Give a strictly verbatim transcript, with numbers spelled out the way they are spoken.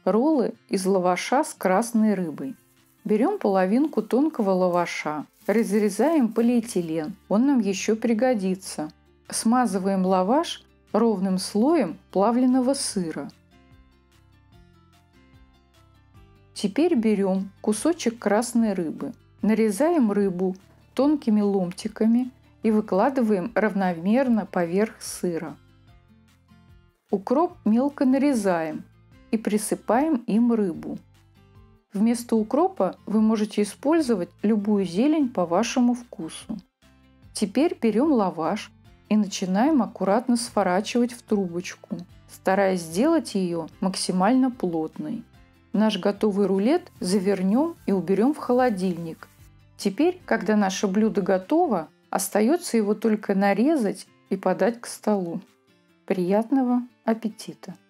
Роллы из лаваша с красной рыбой. Берем половинку тонкого лаваша, разрезаем полиэтилен, он нам еще пригодится. Смазываем лаваш ровным слоем плавленного сыра. Теперь берем кусочек красной рыбы, нарезаем рыбу тонкими ломтиками и выкладываем равномерно поверх сыра. Укроп мелко нарезаем и присыпаем им рыбу. Вместо укропа вы можете использовать любую зелень по вашему вкусу. Теперь берем лаваш и начинаем аккуратно сворачивать в трубочку, стараясь сделать ее максимально плотной. Наш готовый рулет завернем и уберем в холодильник. Теперь, когда наше блюдо готово, остается его только нарезать и подать к столу. Приятного аппетита!